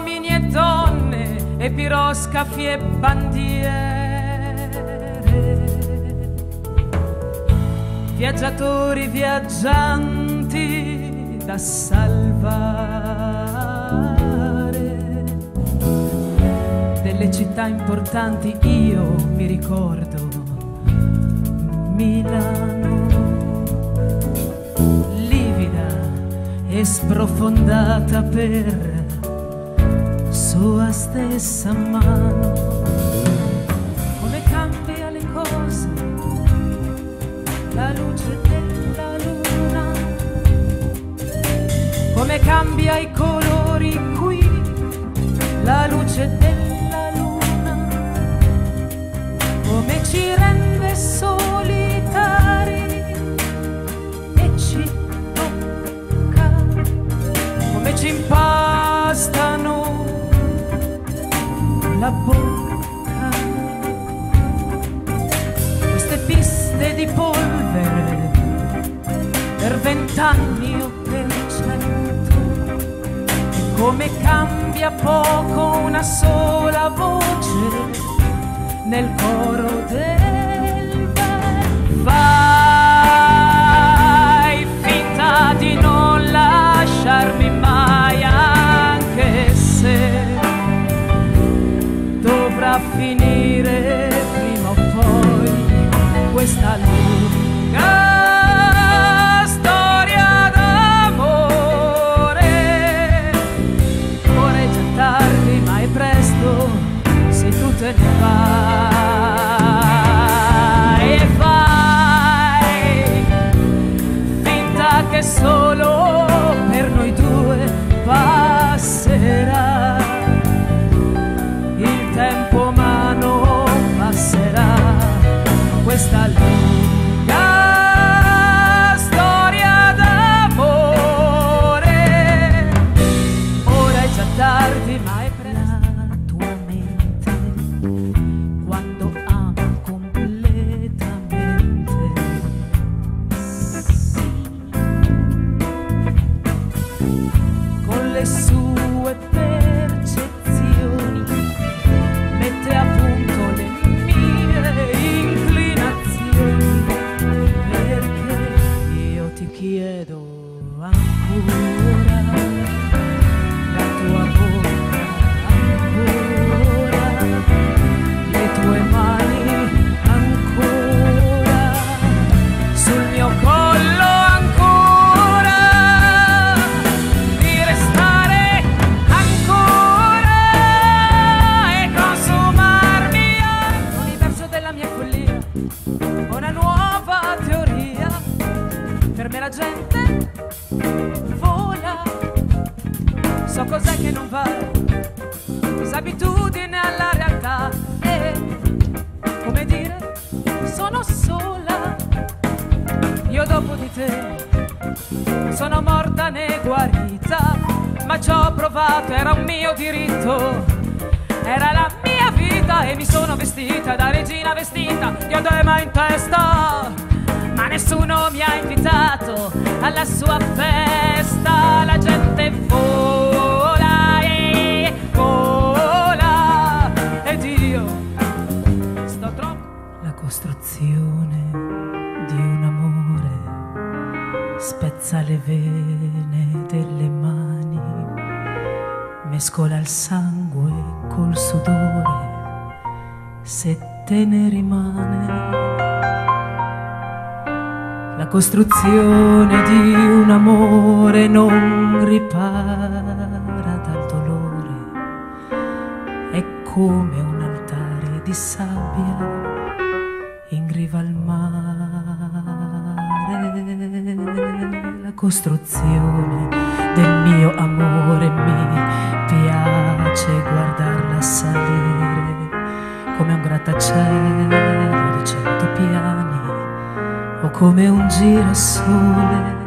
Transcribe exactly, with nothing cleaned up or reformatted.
uomini e donne e piroscafi e bandiere, viaggiatori viaggianti da salvare. Delle città importanti io mi ricordo Milano, livida e sprofondata per sua stessa mano. Come cambia le cose, la luce della luna, come cambia i colori qui, la luce della luna, come ci rende solitari e ci tocca, come ci impastano la bocca. Queste piste di polvere per vent'anni o per cento, come cambia poco una sola voce nel coro del vento. Fai finta di non lasciarmi mai, anche se dovrà finire prima o poi questa lunga storia d'amore. Ora è già tardi, ma è presto se tu te ne vai, e fai finta che solo per noi due passerà il tempo, ma non passerà questa lunga storia d'amore. Ora è già tardi, ma è presto. La tua mente, quando ama completamente, sì, con le sue percezioni mette a punto le mie inclinazioni, perché io ti chiedo ancora la tua bocca, ancora le tue mani, ancora sul mio collo, ancora di restare ancora e consumarmi l'universo della mia follia. Una nuova teoria, per me la gente vola. So cos'è che non va, disabitudine alla realtà, e come dire, sono sola. Io dopo di te sono morta né guarita, ma ci ho provato, era un mio diritto, era la mia vita, e mi sono vestita da regina vestita di odema in testa, ma nessuno mi ha invitato alla sua festa. La gente vola e vola ed io sto troppo. La costruzione di un amore spezza le vene delle mani, mescola il sangue col sudore, se te ne rimane. La costruzione di un amore non ripara dal dolore, è come un altare di sabbia in riva al mare. La costruzione del mio amore mi piace guardarla salire come un grattacielo di cento piani o come un girasole